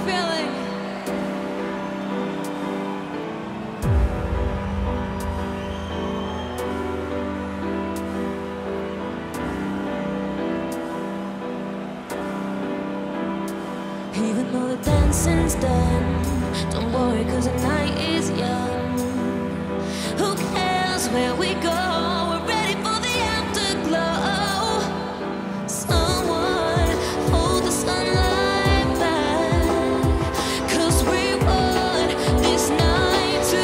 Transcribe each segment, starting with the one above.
feeling? Even though the dancing's done, don't worry 'cause the night is young. Who cares where we go? We're ready for the afterglow. Someone hold the sunlight back, 'cause we want this night to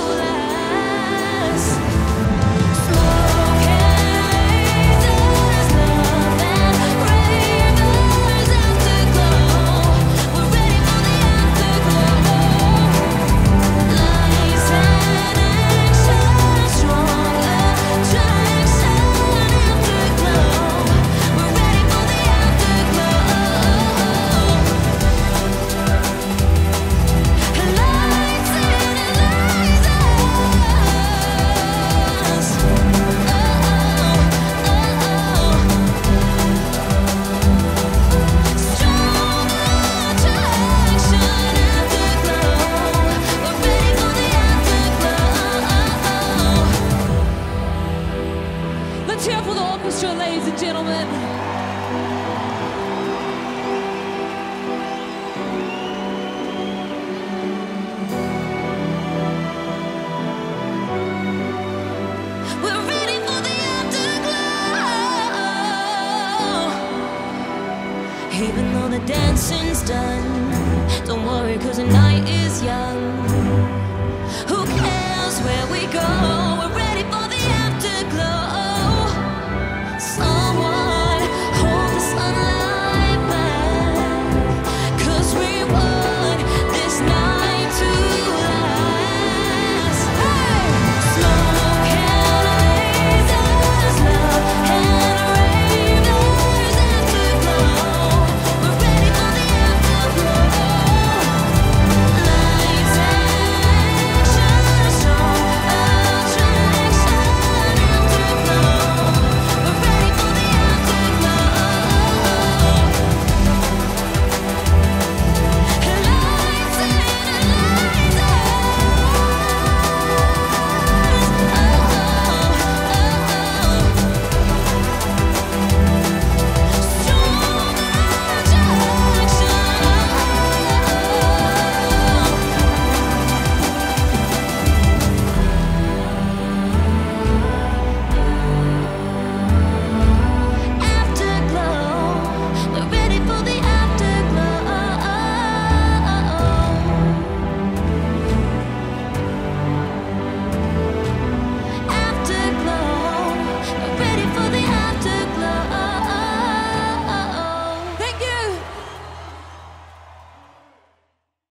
last. Smoke and lasers, love and ravers, afterglow. We're ready for the afterglow. Lights and action, strong attraction, afterglow. We're ready for the afterglow. Lights and lasers. Strong attraction, afterglow. We're ready for the afterglow. Let's hear it for the orchestra, ladies and gentlemen. We're ready for the afterglow. Even though the dancing's done, don't worry 'cause the night is young. Who cares where we go?